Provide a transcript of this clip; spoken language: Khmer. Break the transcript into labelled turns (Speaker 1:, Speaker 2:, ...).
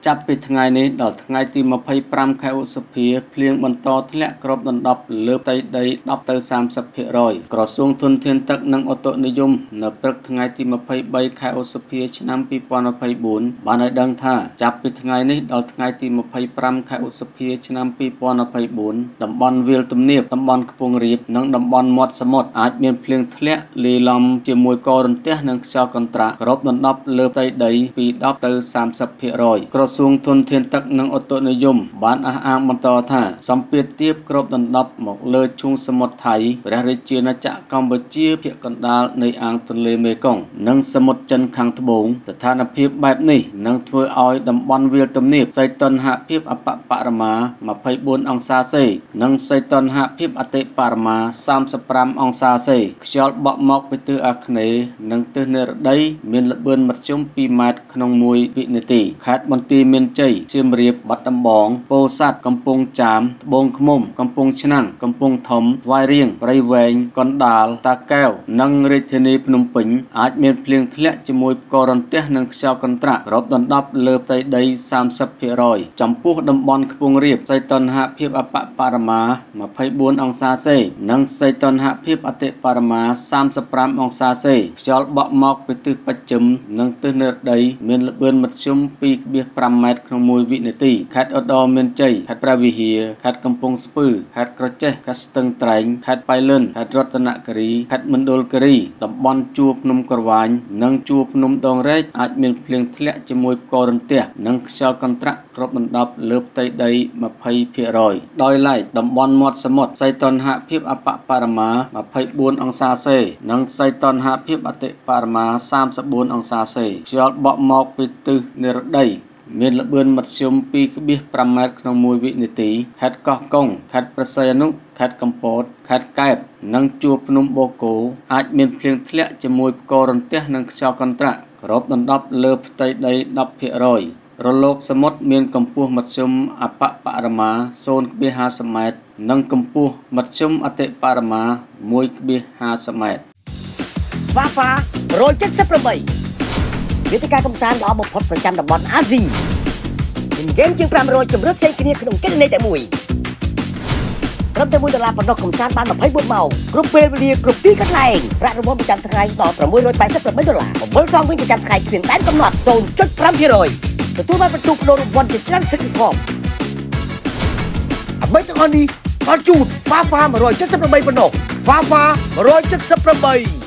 Speaker 1: ចាប់ពីថ្ងៃនេះដល់ថ្ងៃទី25ខែឧសភាភ្លៀងបន្តធ្លាក់គ្របដណ្ដប់លើផ្ទៃដី10ទៅ30%ក្រសួងធនធានទឹកនិងអូតូនិយមនៅព្រឹកថ្ងៃទី23ខែឧសភាឆ្នាំ2024បានឲ្យដឹងថាចាប់ពីថ្ងៃនេះដល់ថ្ងៃទី25ខែឧសភាឆ្នាំ2024តំបន់វាលទំនាបតំបន់ខ្ពង់រាបនិងតំបន់មាត់សមុទ្រអាចមានភ្លៀងធ្លាក់លាយឡំជាមួយករន្ទះនិងខ្យល់កន្ត្រាក់គ្របដណ្ដប់លើផ្ទៃដីពី10ទៅ30%ក្រសួងធនធានទឹកនិងអូតូនិយមបានអះអាងបន្តថាសម្ពាធទាបគ្របដណ្ដប់មកលើឈូងសមុទ្រថៃព្រះរាជាណាចក្រកម្ពុជាភាគកណ្ដាលនៃអាងទន្លេមេគង្គនិងសមុទ្រចិនខាងត្បូងស្ថានភាពបែបនេះនឹងធ្វើឲ្យតំបន់វាលទំនាបសីតុណ្ហភាពអបបរមា24អង្សាសេនិងសីតុណ្ហភាពអតិបរមា35អង្សាសេខ្យល់បក់មកពីទិសអាគ្នេយ៍និងទិសនិរតីមានល្បឿនមធ្យម2ម៉ែត្រក្នុង1វិនាទីខេត្តបន្ទាយមានជ័យសៀមរាបបាត់ដំបងពោធិ៍សាត់កំពង់ចាមត្បូងឃ្មុំកំពង់ឆ្នាំងកំពង់ធំស្វាយរៀងព្រៃវែងកណ្ដាលតាកែវនិងរាជធានីភ្នំពេញអាចមានភ្លៀងធ្លាក់ជាមួយផ្គររន្ទះនិងខ្យល់កន្ត្រាក់គ្របដណ្ដប់លើផ្ទៃដី30%ចំពោះតំបន់ខ្ពង់រាបសីតុណ្ហភាពអបបរមា24អង្សាសេនិងសីតុណ្ហភាពអតិបរមា35អង្សាសេខ្យល់បក់មកពីទិសបស្ចិមនិងទិសនិរតីមានល្បឿនមធ្យម 2.5 ម៉ែត្រក្នុង1វិនាទីខេត្តឧត្តរមានជ័យខេត្តព្រះវិហារខេត្តកំពង់ស្ពឺខេត្តក្រចេះខេត្តស្ទឹងត្រែងខេត្តប៉ៃលិនខេត្តរតនគិរីខេត្តមណ្ឌលគិរីតំបន់ជួរភ្នំក្រវាញនិងជួរភ្នំដងរែកអាចមានភ្លៀងធ្លាក់ជាមួយផ្គររន្ទះនិងខ្យល់កន្ត្រាក់គ្របដណ្ដប់លើផ្ទៃដី20%ដោយឡែកតំបន់មាត់សមុទ្រសីតុណ្ហភាពអបបរមា24អង្សាសេនិងសីតុណ្ហភាពអតិបរមា34អង្សាសេខ្យល់បក់មកពីទិសនិរតីមានល្បឿនមធ្យម 2.5 ម៉ែត្រក្នុង1វិនាទីខេត្តកោះកុងខេត្តព្រះសីហនុខេត្តកំពតខេត្តកែបនិងជួរភ្នំបូកគោអាចមានភ្លៀងធ្លាក់ជាមួយផ្គររន្ទះនិងខ្យល់កន្ត្រាក់គ្របដណ្ដប់លើផ្ទៃដី 10% រលកសមុទ្រមានកម្ពស់មធ្យមអបបរមា 0.50 ម៉ែត្រនិងកម្ពស់មធ្យមអតិបរមា 1.50 ម៉ែត្រ
Speaker 2: វ៉ាហ្វា178វិធីការកំសាន្តល្អបំផុតប្រចាំតំបន់អាស៊ីមានហ្គេមជាង500ជម្រើសផ្សេងគ្នាក្នុងគណនីតែមួយត្រឹមតែ$1ប៉ុណ្ណោះកំសាន្តបាន24ម៉ោងគ្រប់ពេលវេលាគ្រប់ទីកន្លែងប្រាក់រង្វាន់ប្រចាំថ្ងៃដល់$688បបិលសងវិញប្រចាំថ្ងៃគ្មានដែនកំណត់ 0.5% ទទួលបានបន្ទុកក្នុងរង្វាន់ជាច្រើនសិទ្ធិធំអ្វីទាំងអស់នេះបានជូន Fafa 178ប៉ុណ្ណោះ Fafa 178